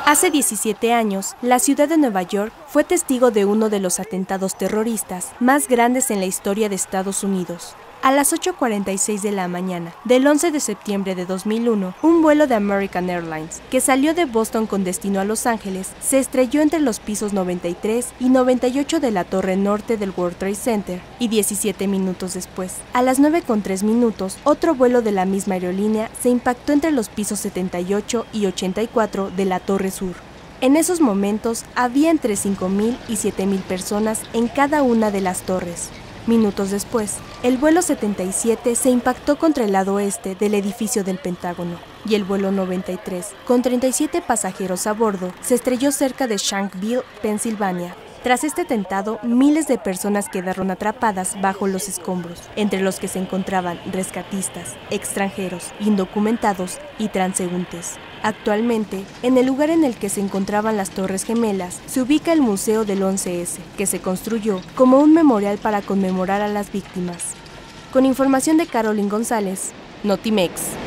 Hace 17 años, la ciudad de Nueva York fue testigo de uno de los atentados terroristas más grandes en la historia de Estados Unidos. A las 8:46 de la mañana del 11 de septiembre de 2001, un vuelo de American Airlines, que salió de Boston con destino a Los Ángeles, se estrelló entre los pisos 93 y 98 de la torre norte del World Trade Center, y 17 minutos después, a las 9:03, otro vuelo de la misma aerolínea se impactó entre los pisos 78 y 84 de la torre sur. En esos momentos había entre 5.000 y 7.000 personas en cada una de las torres. Minutos después, el vuelo 77 se impactó contra el lado oeste del edificio del Pentágono, y el vuelo 93, con 37 pasajeros a bordo, se estrelló cerca de Shanksville, Pensilvania. Tras este atentado, miles de personas quedaron atrapadas bajo los escombros, entre los que se encontraban rescatistas, extranjeros, indocumentados y transeúntes. Actualmente, en el lugar en el que se encontraban las Torres Gemelas, se ubica el Museo del 11S, que se construyó como un memorial para conmemorar a las víctimas. Con información de Carolyn González, Notimex.